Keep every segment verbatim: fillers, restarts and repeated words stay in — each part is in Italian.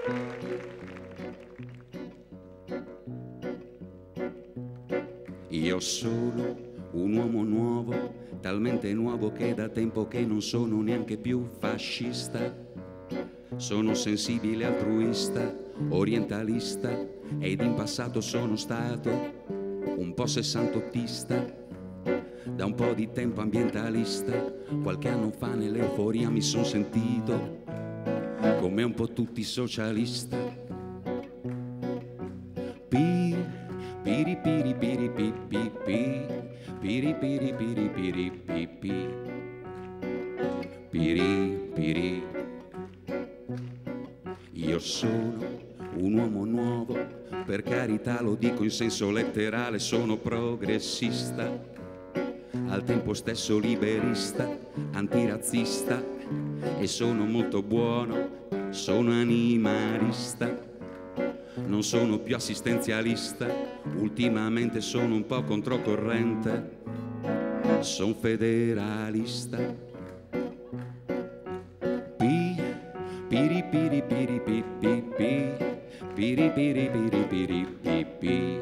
Io sono un uomo nuovo, talmente nuovo che da tempo che non sono neanche più fascista. Sono sensibile, altruista, orientalista ed in passato sono stato un po' sessantottista. Da un po' di tempo ambientalista, qualche anno fa nell'euforia mi son sentito come un po' tutti socialista. Pi, piri piri piri pi pi pi, piri piri piri piri pi pi, piri piri. Io sono un uomo nuovo, per carità lo dico in senso letterale, sono progressista, al tempo stesso liberista, antirazzista e sono molto buono, sono animalista. Non sono più assistenzialista, ultimamente sono un po' controcorrente, sono federalista. Pi, piri piri piri pi pi pi, piri piri piri piri pi pi,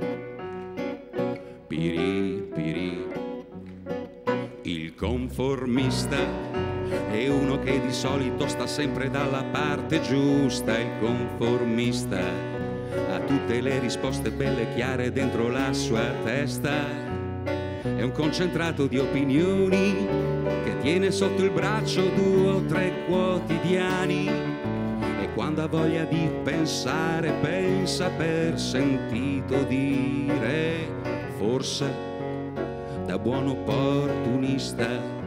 piri piri. Il conformista è uno che di solito sta sempre dalla parte giusta. Il conformista ha tutte le risposte belle chiare dentro la sua testa. È un concentrato di opinioni che tiene sotto il braccio due o tre quotidiani e quando ha voglia di pensare pensa per sentito dire, forse da buon opportunista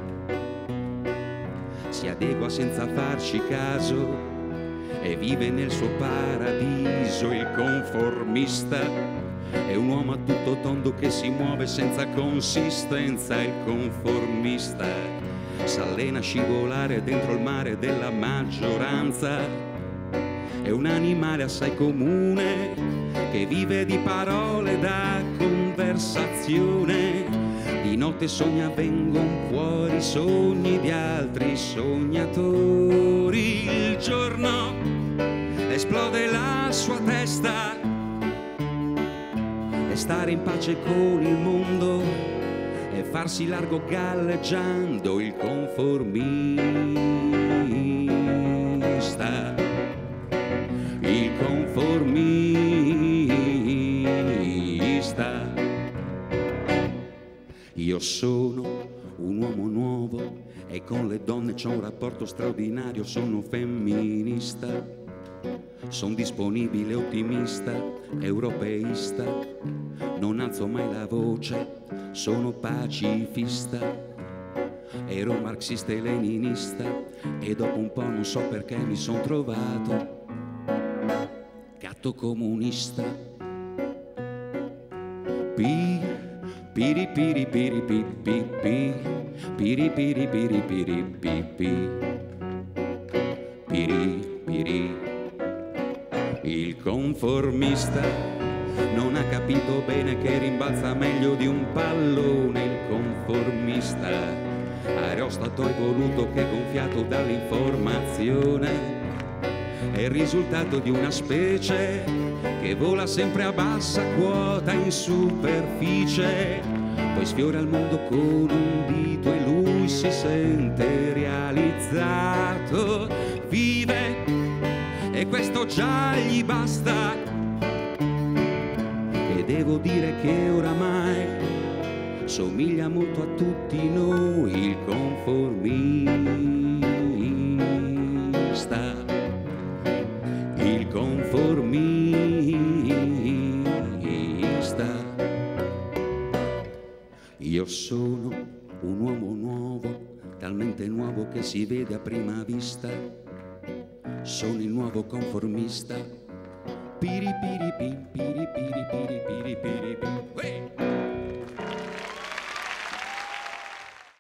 si adegua senza farci caso e vive nel suo paradiso. Il conformista è un uomo a tutto tondo che si muove senza consistenza. Il conformista s'allena a scivolare dentro il mare della maggioranza. È un animale assai comune che vive di parole da conversazione. Di notte sogna vengono fuori sogni di altri sognatori. Il giorno esplode la sua testa e stare in pace con il mondo e farsi largo galleggiando. Il conformista, il conformista. Io sono un uomo nuovo e con le donne c'ho un rapporto straordinario. Sono femminista, son disponibile, ottimista, europeista. Non alzo mai la voce, sono pacifista. Ero marxista e leninista e dopo un po' non so perché mi son trovato gatto comunista. Pi, piri piri piri pi pi pi, piri piri piri piri pi pi, piri piri. Il conformista non ha capito bene che rimbalza meglio di un pallone. Il conformista aerostato evoluto che gonfiato dall'informazione è il risultato di una specie che vola sempre a bassa quota in superficie, poi sfiora il mondo con un dito e lui si sente realizzato. Vive e questo già gli basta e devo dire che oramai somiglia molto a tutti noi. Il conformista, il conformista. Io sono un uomo nuovo, talmente nuovo che si vede a prima vista. Sono il nuovo conformista. Piri piri pi, piri piri piri piri piri pi.